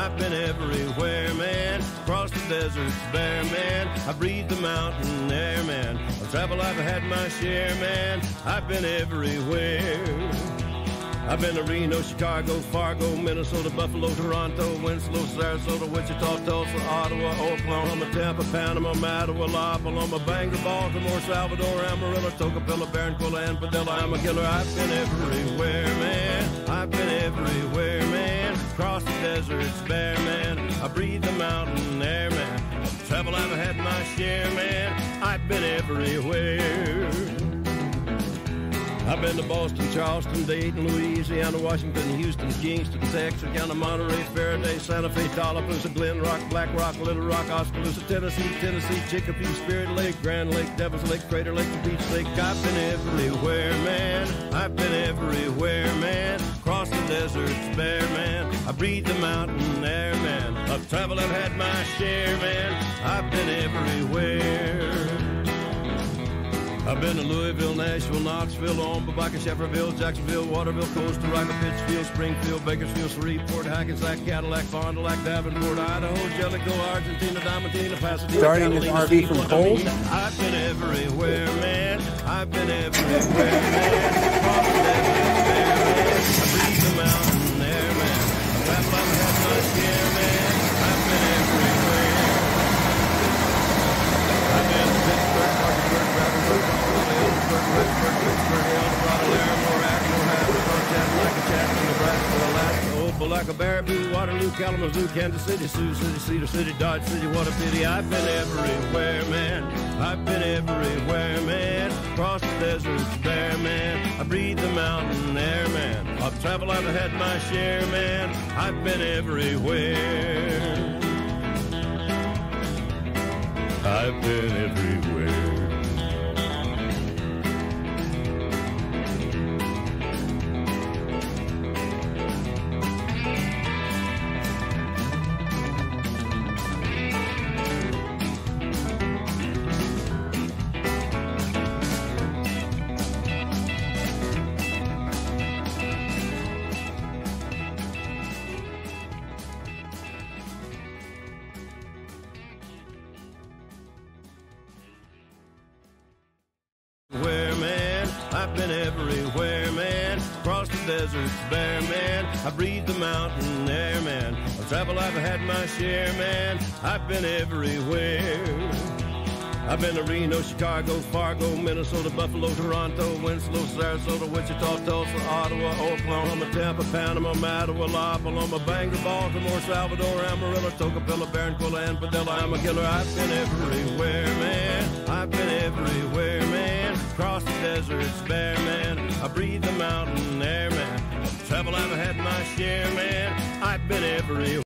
I've been everywhere, man. Across the deserts bare, man. I breathe the mountain air, man. I've traveled, I've had my share, man. I've been everywhere. I've been to Reno, Chicago, Fargo, Minnesota, Buffalo, Toronto, Winslow, Sarasota, Wichita, Tulsa, Ottawa, Oklahoma, Tampa, Panama, Mattawa, La Paloma, Bangor, Baltimore, Salvador, Amarillo, Tocopilla, Barranquilla, and Padilla. I'm a killer. I've been everywhere, man. I've been everywhere, man. Across the deserts bare, man. I breathe the mountain air, man. I've traveled, I've had my share, man. I've been everywhere. I've been to Boston, Charleston, Dayton, Louisiana, Washington, Houston, Kingston, Texarkana, Monterey, Faraday, Santa Fe, Tallapoosa, Glen Rock, Black Rock, Little Rock, Oskaloosa, Tennessee, Chicopee, Spirit Lake, Grand Lake, Devil's Lake, Crater Lake, and Beach Lake. I've been everywhere, man. I've been everywhere, man. Across the deserts bare, man. I breathe the mountain air, man. I've traveled, I've had my share, man. I've been everywhere. I've been to Louisville, Nashville, Knoxville, Omaha, Baca, Shefferville, Jacksonville, Waterville, Costa Rica, Pittsfield, Springfield, Bakersfield, Shreveport, Hackensack, Cadillac, Fond du Lac, Davenport, Idaho, Jellicoe, Argentina, Diamantina, Pasadena, starting this RV from cold. I've been everywhere, man. I've been everywhere, man. Across the desert, man. I breathe the mountain air, man. I've had my share, man. I've been everywhere. I've been to Pittsburgh, Parkersburg, Rappahannock, Pittsburgh, Eldorado, Laramore, Akron, Havana, Chattanooga, Chattanooga, Nebraska, Alaska, Opelika, Baraboo, Waterloo, Kalamazoo, Kansas City, Sioux City, Cedar City, Dodge City, what a pity. I've been everywhere, man. I've been everywhere, man. Across the deserts bare, man. I breathe the mountain air, man. I've traveled, I've had my share, man. I've been everywhere. I've been everywhere. I've been everywhere, man. Across the deserts bare, man. I breathe the mountain air, man. I've traveled, I've had my share, man. I've been everywhere. I've been to Reno, Chicago, Fargo, Minnesota, Buffalo, Toronto, Winslow, Sarasota, Wichita, Tulsa, Ottawa, Oklahoma, Tampa, Panama, Mattawa, La Paloma, Bangor, Baltimore, Salvador, Amarillo, Tocopilla, Barranquilla, and Padilla. I'm a killer. I've been everywhere, man. I've been everywhere, man. Across the deserts bare, man. I breathe the mountain air, man. I've traveled, I've had my share, man. I've been everywhere.